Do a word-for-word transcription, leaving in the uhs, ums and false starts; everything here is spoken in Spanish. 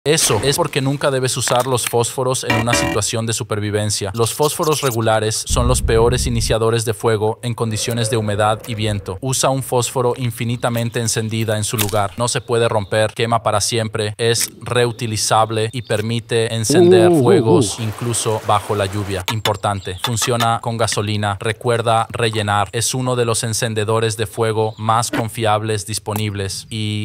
Eso es porque nunca debes usar los fósforos en una situación de supervivencia. Los fósforos regulares son los peores iniciadores de fuego en condiciones de humedad y viento. Usa un fósforo infinitamente encendida en su lugar. No se puede romper, quema para siempre, es reutilizable y permite encender Uh, fuegos uh, uh. incluso bajo la lluvia. Importante, funciona con gasolina. Recuerda rellenar. Es uno de los encendedores de fuego más confiables disponibles y